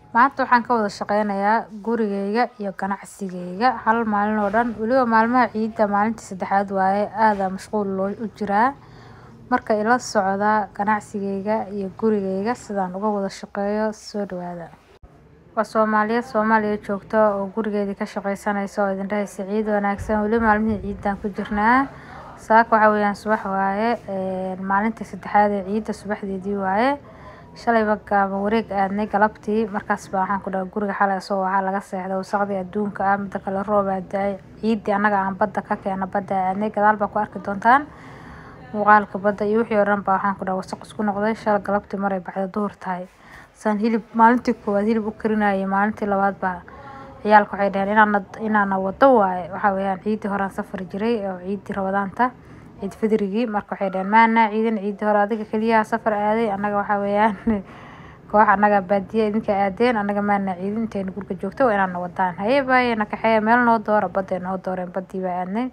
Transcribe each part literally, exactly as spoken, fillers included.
maanta waxaan ka wada shaqeynayaa gurigeyga iyo ganacsigeyga hal maalin oo dhan waliba maalmaha ciida maalintii saddexaad waaye aad mashquul loo u jiraa marka ila socda ganacsigeyga iyo gurigeyga sidaan uga wada shaqeeyo soo dhawaada waa Soomaaliya Soomaaliya joogto oo gurigeedii ka shaqeysanayso oo idin dhahaysa ciid wanaagsan waliba maalmihii ciidan ku jirnaa saaka waxa weeyaan subax waaye ee maalintii saddexaad ee ciida subaxdeedii waaye shalay baga wareeg aadnay galabtii markaas baa waxaan ku dhahay guriga xalay soo waxa laga seexday wasaqdii adduunka ah mid kale roob aaday ciidii anaga aan badda ka keenay badda aadnay gadaal baa ku arki doontaan muuqaalka badda iyo wixii oran baa waxaan ku dhahay wasaq isku noqday shalay galabtii maray baxda duhur tahay san hilib maalintii koowaad hilib u karinayay maalintii labaad baa ciyaalku waxay dhaheen inaan inaan wado waaye waxa weeyaan ciidii hore safar jiray oo ciidii rabadaanta ciid fidrigi marka waxay dhaheen maana ciidan ciidii hore adiga kaliya safar aaday anaga waxa weeyaan koox anaga baadiye idinka aadeen anaga maana ciidin intaan guriga joogto waa inaan wadaan haye baayna kaxay meel noo dooro badda noo dooreen badii baa aadnay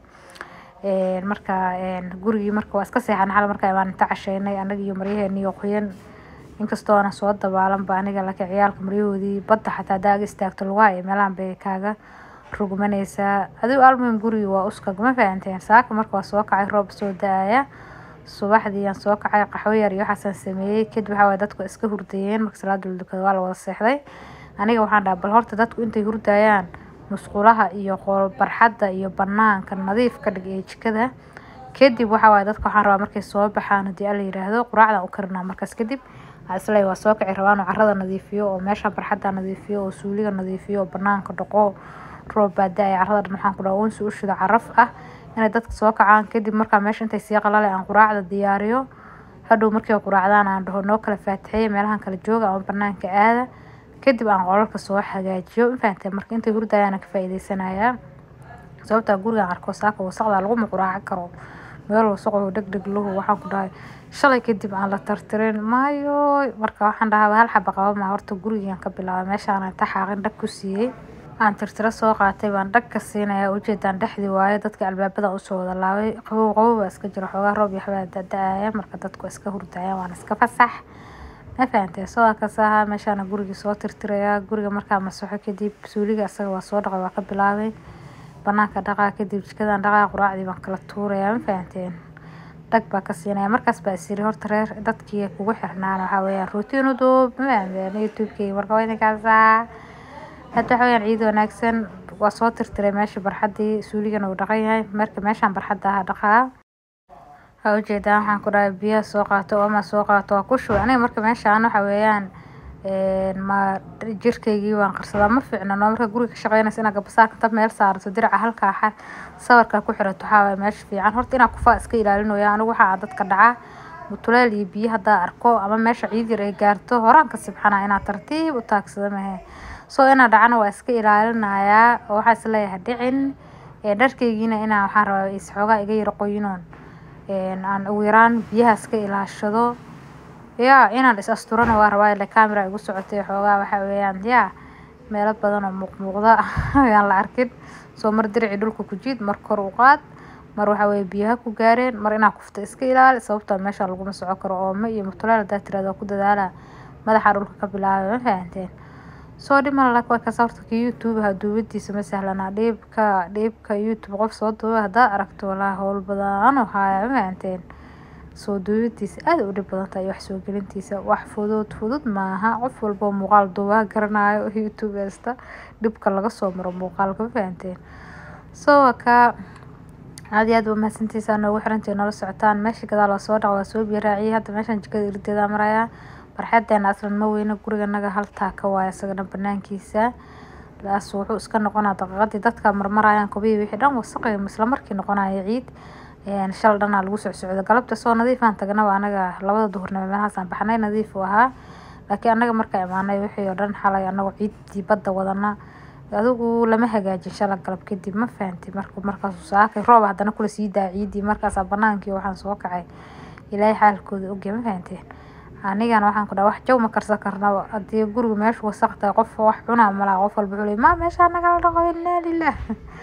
ee marka een gurigi marka waa iska seexan hal marka aan inta casheynay anaga iyo maryaheena iyo qoyan inkastoo aan soo dabaalan baa aniga laka ciyaalka maryahoodii badda xataa daag istaagto lugaa ee meelaan bay kaaga rugmanaysa adigu almuhim guriga waa uska ma fahanteen saaka marka waa soo kacay roob soo daaya subaxdii aan soo kacay qaxwo yar iyo xasan sameeyay kadib waxa way dadku iska hurdayeen marka salaada dukada waa la wada seexday aniga waxaan dhahay bal horta dadku intay hurdayaan musqulaha iyo qool barxadda iyo banaanka nadiif ka dhig ee jikada kadib waxa way dadku waxaan rabaa markay soo baxaan hadii la yiraahdo quraacda u karnaa markaas kadib aslay waa soo kacay rabaan carrada nadiifiyo oo meesha barxadda nadiifiyo oo suuliga nadiifiyo oo banaanka dhaqo roob baada ay carrada waxaan ku dhaawon soo shida caraf ah inay dadka soo kacaan kadib marka meesha intay sii qalalay aan quraacda diyaariyo hadhow markii quraacdaan aan dhaho noo kala faatixay meelahan kala jooga oo banaanka aada kadib aan qolalka soo hagaajiyo infaantay marka intay hurdayaan ka faa'iideysanaya sababta guriga arko saaka wasaqda lagu quraac karo meel wasaqo degdeg loo waxaan ku dhahay shalay kadib aan la tartirin maayo marka waxaan dhahaa hal xaba qaba ma horta guriga ka bilaabay meesha aan taxaaqin dhag ku siiyay aan tirtira soo qaatay baan dhag ka siinaya ujeedaan dhaxdi waaye dadka albaabada u soo wada laabay qabow qabow iska jiro xoogaa roob iyo xabaa dadaaya marka dadku iska hurdaya waan iska fasax ma fahanteen soo ka saha meeshaan guriga soo tirtiraya guriga marka masaxo kadib suuliga asaga waa soo dhaqay waa ka bilaabay banaanka dhaqa kadib jikadaan dhaqa quraacdii baan kala tuuraya ma fahanteen dhag baa ka siinaya markaas baa isiri horta reer dadkii kugu xirnaan waxa weeyaan routine u doob ma fahanteen youtube-kii marka waa idin kaasa hadda waxa weeyaan ciid wanaagsan waa soo tirtiray meesha barxadii suuligana uu dhaqan yahay marka meeshaan barxadda ah dhaqaa ha ujeedaan waxaan ku dhahay biyo soo qaato ama soo qaato ku shuba aniga marka meeshaan waxa weeyaan een ma jirkeygii waan qarsadaa ma fiicna noo marka guriga ka shaqeynaysa inaad gabasaarka tab meel saarto diraca halka ah sawirka ku xirato waxa way meesha fiican horta inaad ku faa iska ilaalinayo anigu waxa dadka dhaca mutuleel iyo biyo hadda arko ama meesha ciid yar ay gaarto horaan ka sibxana inaad tartiib u taagsado maahay soo ina dhacana waa iska ilaalinaya oo waxa isleeyahay dhicin ee dharkeygiina ina waxaan rabaa is xoogaa iga yar qoyinoon een aan ugu yaraan biyaha iska ilaashado yaa inaan is asturana waa rabaa ilaa camera igu socotay xoogaa waxa weeyaan yaa meelo badan oo muuqmuuqda ayaan la arkin soo mar dirici dhulka ku jiid mar kor u qaad mar waxa weey biyaha ku gaareen mar inaa kufta iska ilaali sababta meesha lagu socon karo oo ma iyo mutuleel daa tirada ku dadaala madaxa dhulka ka bilaabay ma fahanteen soo dhima la ka saarto YouTube ha duubadiisa ma sahlana dheebka dheebka YouTube qof soo duuba hada aragto wala hawl badan oo haya ma fahanteen soo duubadiisa aad u dhib badan tahay wax soo gelintiisa wax fudud fudud maaha qof walba muuqaal duuba garanayo YouTube esta dhibka laga soo maro muuqaalka ma fahanteen soo ka aad iyo aad u mahadsantiisa noogu xirantii nolol socotaan meesha gadaal oo soo dhaco soo biiraaciy hadda meeshan jikada irdeeda maraya barxadana aslan ma weyna guriga naga hal taaka waaya isagana banaankiisa laas wuxuu iska noqonaa daqiiqadii dadka marmarayaan kubii wixii dhan wasaqay isla markii noqonaya ciid een shal dhana lagu soo socdo galabta soo nadiif aan tagnaa anaga labada duhurnimo meelahaas aan baxnay nadiif u ahaa laakiin anaga marka imaanay wixii oo dhan xalay anagu ciidii badda wadana adigu lama hagaajin shalay galab kadib ma fahanti marka markaas saakay roob hadana kula sii daa ciidii markaas banaankii waxaan soo kacay ilaahay xaalkooda og ma fahanteen anigana waxaan ku dhaw wax jaw ma karsan karnaa hadii guriga meesha wasaqta qof wax cunaa malaa qof walba xulay ma meesha naga dhaqo inna lillaah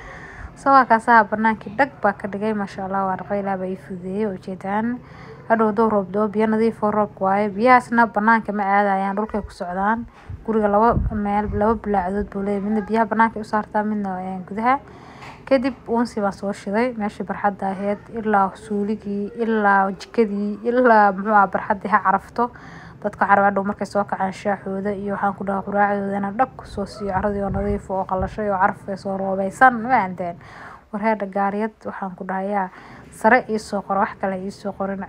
soo ka saa banaankii dhag baa ka dhigay ma sha Allah waa raqayla bay fudeeyay oo jeedaan hadhow doo roob doo biyo nadiif oo roob waaye biyaasna banaanka ma aadayaan dhulka ku socdaan guriga laba meel laba bilaacadood buu leeyahay midna biyaha banaanka u saartaa midna gudaha kadib uunsi baan soo shiday meeshii barxadda ahayd ilaa suuligii ilaa jikadii ilaa muxuu ahaa barxaddii ha carafto dadka carwaadhow markay soo kacaan shaaxooda iyo waxaan ku dhahaa quraacdooda inaan dhab ku soo siiyo caradii oo nadiif oo qalashay oo carafay soo roobaysan ma aanteen warheedha gaariyad waxaan ku dhahayaa sare ii soo qoro wax kale ii soo qorin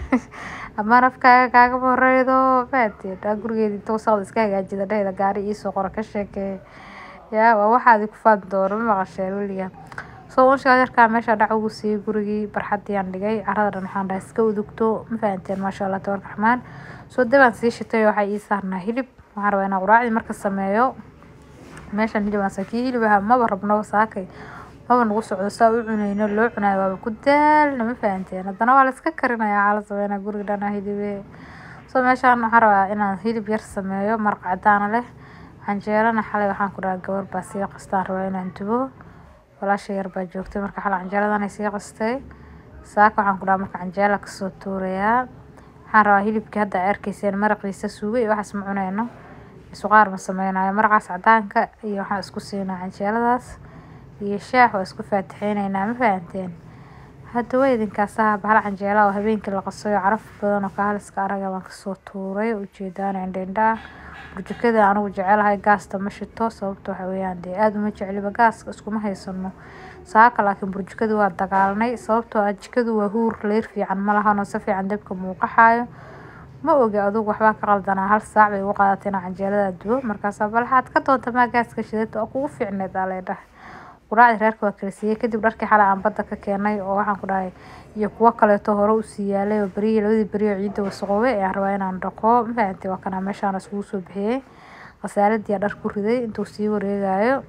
ama nafkaaga kaaga horeydo faatid gurigeedii inta wasaqda iska hagaajida dhehda gaari ii soo qoro ka sheekee yaa waa waxaad ku faad doono ma maqasheen weliga soo unshiga yarkaa meesha dhac ugu siiyey gurigii barxaddii aan dhigay carada dhan waxaan dhahay iska udugto ma fahanteen maasha allah tabarka raxmaan soo dabaan sii shitay waxaa ii saarnaa hilib waxaan rabaa inaan quraacdii marka sameeyo meeshan hilib aan sakii hilib ahaa maba rabno saakay maba nagu socdo saa u cunayno loo cunayo waaba ku daalna ma fahanteen haddana waa la iska karinayaa xaala sameynaa guriga dhanaa hilibe soo meeshaan waxaan rabaa inaan hilib yar sameeyo maraq cadaan leh canjeelana xalay waxaan ku dhahaa gabar baa sii qastaan rabaa inaan dubo walaasha yar baa joogtay marka xalay canjeeladan ay sii qastay saaka waxaan ku dhahaa marka canjeela kasoo tuurayaa waxaan rabaa hilibkii hadda ay arkayseen maraqiisa suugay waxaas ma cunayno suqaar ma sameynayo maraqaas cadaanka iyo waxaan isku siinaa canjeeladaas iyo shaah waa isku faatixeynaynaa ma fahanteen hadda waa idinkaas ah bahal canjeela oo habeenkii la qasayo caraf badan oo kaaliska araga baan kasoo tuuray ujeedaan indhendhaa burjukada anigu jecelahay gaasta ma shito sababta waxa weeyaan dee aad uma jecliba gaaska iskuma haysano saaka laakiin burjukada waa dagaalnay sababtoo ah jikadu waa huur leyr fiican ma lahanoo si fiican dabka muuqaxaayo ma ogi adugu waxbaa ka qaldanaa hal saac bay ugu qaadatay inaan canjeelada dubo markaasaa bal waxaad ka doonta maa gaaska shidata oo kugu fiicneed aa leedhahay quraacdii reerka waa kala siiyey kadib dharkii xalay aan badda ka keenay oo waxaan ku dhahay iyo kuwo kaleeto hore usii yaalay oo beriyii labadii beri oo ciidda wasaqoobay ayaan rabaa inaan dhaqo ma fahanteen waa kanaa meeshaan iskugu soo bixiyey khasaaradii dhar ku riday intuu sii wareegayo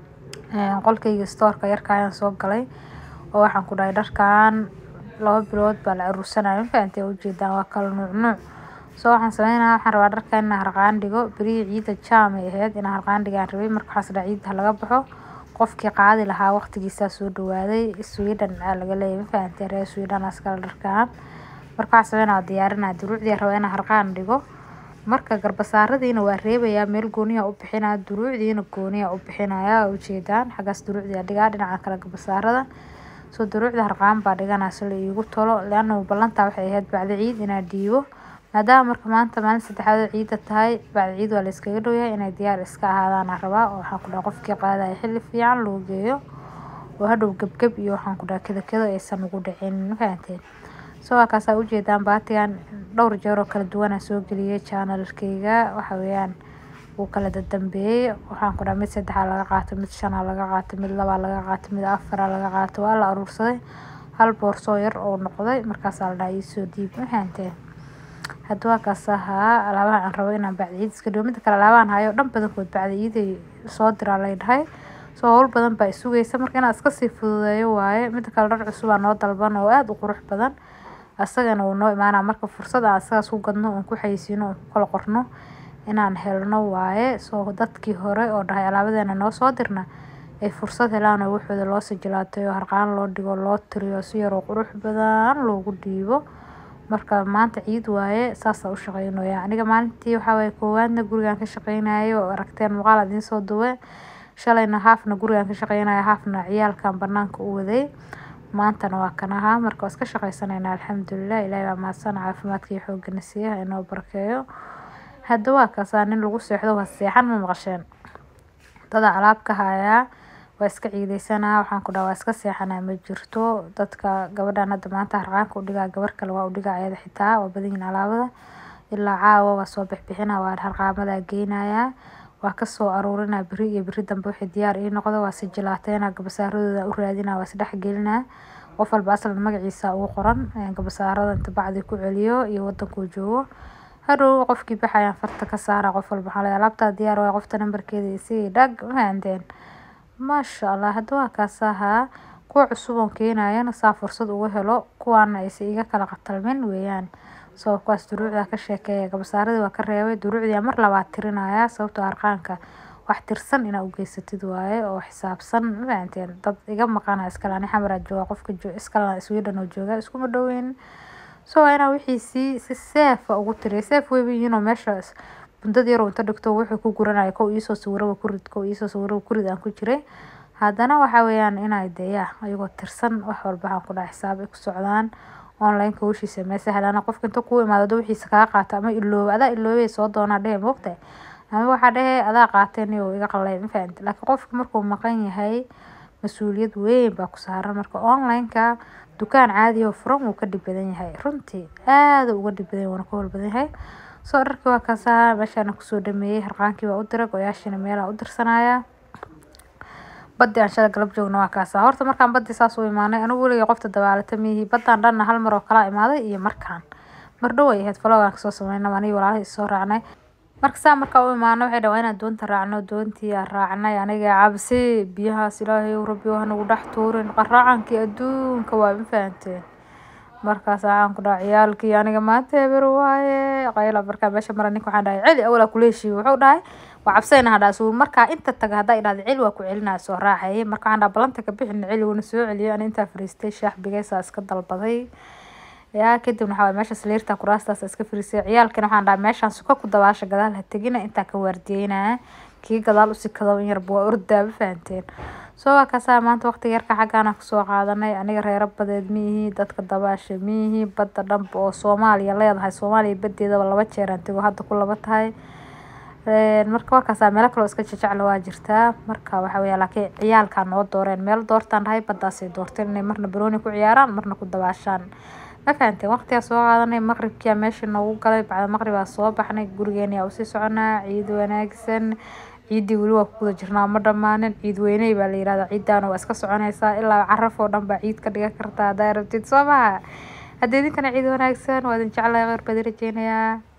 qolkayga stoorka yarka ayaan soo galay oo waxaan ku dhahay dharkan laba bilood baa la aruursanaya ma fahanteen ujeedaan waa kala nuuc nuuc soo waxaan sameynaa waxaan rabaa dharkan inaan harqaan dhigo beriyii ciidda jaam ay ahayd inaan harqaan dhigaan rabay marka waxaas dhaa ciidda laga baxo qofkii qaadi lahaa waqtigiisaa soo dhawaaday Sweden aa laga leeyahay ma fahanteen reer Sweden askal dharkaan marka waxaan sameynaa diyaarinaa duruucdii rabaa inaan harqaan dhigo marka garbasaaradiina waa reebayaa meel gooniya u bixinaa duruucdiina gooniya u bixinayaa ujeedaan xagaas duruucdii dhigaa dhinaca kale garbasaarada soo duruucda harqaan baa dhiganaa si la iigu tolo laana ballantaa waxay ahayd bacda ciid inaan dhiibo maadaama marka maanta maalin saddexaad ciidda tahay bacda ciid waa la iskaga dhowyahay inay diyaar iska ahaadaan aan rabaa oo waxaan ku dhahay qofkii qaadaya xilli fiican loo geeyo oo hadhow gebgeb iyo waxaan ku dhahay kada kada aysan ugu dhicin ma fahanteen soo waa kaasaa ujeedaan baatigan dhowr jeer oo kala duwan aan soo geliyey channelkayga waxa weeyaan wuu kala dambeeyey waxaan ku dhahay mid saddexaa laga qaato mid shanaa laga qaato mid labaa laga qaato mid afaraa laga qaato waa la aruursaday hal boorsoo yar oo noqday markaasaa la dhahay iisoo dhiib ma fahanteen hadda waa kaas ahaa alaabaha aan rabo inaan bacda ciid iska dhigo midda kale alaabahan hayo dhan badankood bacda ciiday soo diraa lay dhahay soo hawl badan baa isugaysa marka inaan iska sii fududeeyo waaye midda kale dhar cusub aa noo dalban oo aad u qurux badan asagana wuu noo imaanaa marka fursad aan asagaas ku gadno oon ku xayeysiino oon ku kala qorno inaan helno waaye soo dadkii hore oo dhahay alaabadeena noo soo dirna ay fursad helaan oo waxooda loo sijilaatay oo harqaan loo dhigo loo tiriyo si yaroo qurux badan loogu dhiibo marka maanta ciid waaye saasa u shaqeynaya aniga maalintii waxa way koowaadna gurigaan ka shaqeynayo oo aragteen muuqaal idin soo duwe shalayna haafna gurigaan ka shaqeynayo haafna ciyaalkan banaanka u waday maantana waa kanaha marka waa iska shaqeysanayna alxamdulilah ilaahay baa mahadsan caafimaadka iyo xoogga nasiiha inoo barkeeyo hadda waa kaasaa nin lagu seexdo waa seexan ma maqasheen dada alaab ka hayaa waa iska ciideysanaa waxaan ku dhahaa waa iska seexanaa ma jirto dadka gabadhan hadda maanta harqaanka u dhigaa gabar kale waa u dhigaa ayada xitaa waa badan yihiin alaabada ilaa caawa waa soo bixbixinaa waa harqaamada geynayaa waa kasoo aruurinaa beri iyo beri dambe wixii diyaar ii noqdo waa sijilaateena gabasaaradooda u raadinaa waa isdhex gelinaa qof walba aslan magaciisa ugu qoran gabasaarada inta bacdi ku celiyo iyo wadankuu joogo hadhow qofkii baxayaan farta ka saara qof walba waxaa laga alaabtaa diyaar waa qofta nambarkeeda isii dhag mahandeen maasha allah hadda waa kaas ahaa kuwa cusub oon keenayana saa fursad ugu helo kuwaana aysa iga kala qatalmin weeyaan soo kuwaas duruucda ka sheekeeya gabasaaradii waa ka reebay duruucdii mar labaad tirinaya sababtoo harqaanka wax tirsan inaa u geysatid waaye oo xisaabsan mafahanteen dad iga maqana iskale ani xamara jooga qofka iskale Sweden oo jooga iskuma dhaweyn soo waa inaa wixiisii si seefa ugu tiriyo seef way yihiin oo meesha bundada yar oo inta dhigto wuxuu ku guranaya kow iisoo sawiro kurid kow iisoo sawiro kurid aan ku jiray haddana waxa weeyaan inay deeyaa ayagoo tirsan wax walba aan ku dhax xisaab ku socdaan online ka wixii sameeyay halana qofka inta ku imaado wixii ka qaata ama ilooba ada iloobay soo doona dhehe moogtay ama waxa dhehe adaa qaateen iyo iga qalay ma fahanti laakiin qofka markuu maqan yahay mas'uuliyad weyn baa ku saaran marka online ka dukaan caadi oo furan uu ka dib badan yahay runtii aad uga dib badan wana ka hor badan yahay soo dharkii waa kaasa meeshaan ku soo dhameeyay harqaankii waa u diray go'yaashina meel aan u dirsanaya badda aan shada galab joogno waa kaasa horta markaan badda saas u imaanay anigu waliga qofta dabaalata mihi baddaan dhan hal mar oo kala imaaday iyo markaan mar dhow ay ahayd vlog aan ka soo sameynay ani walaalahay soo raacnay marka saa marka u imaano waxay dhawaan inaan doonta raacno doontii aan raacnay aniga cabsi biyahaas ilaahay rabbi waxaan ugu dhex tuurin qaraacankii adduunka waa ma fahanteen markaas aan ku dhac ciyaalkii aniga maanta eber waaye qayla marka meesha maran ninka waxaan dhahay celi awla kuleeshi wuxuu dhahay waa cabsayna hadda soo marka inta taga haday ilaad celi waa ku celinaa soo raacay marka aan balanta ka bixin celi wana soo celiyo aan inta fariistay shaax bigaysa iska dalbaday yaa kadib waxa meesha saliirta kuraastaas iska fariisay ciyaalkina waxaan dhahay meeshaan suka ku dabaasha gadaal ha tagina inta ka waardiyeena kii gadaal u sikado in yar buu ordaa fahanteen soo ka saa maanta waqti yarka xaqana ku soo qaadanay aniga reer badeed mihi dadka dabaasha mihi badda dhanba oo Soomaaliya leedahay Soomaaliya badeeda laba jeer antigo hadda ku laba tahay een marka waa kaasa meel kale iska jecel waa jirtaa marka waxa weeye laakiin ciyaalka noo dooreen meel doortan rahay baddaas ay doorteen inay marna barooni ku ciyaaraan marna ku dabaashaan ma fahanteen waqtiga soo qaadanay maqribkii meesha noogu galay bacda maqribaa soo baxnay gurigeena u sii soconaa ciid wanaagsan ciidi wali waa ku jirnaa ma dhamaanin ciid weynay baa la yiraahdaa ciidan waa iska soconaysaa ilaa caraf oo dhan baa ciid ka dhiga kartaa daarabtid soo ma hadeedinkana ciid wanaagsan waa idin jeclahay qeyr badan rajeenayaa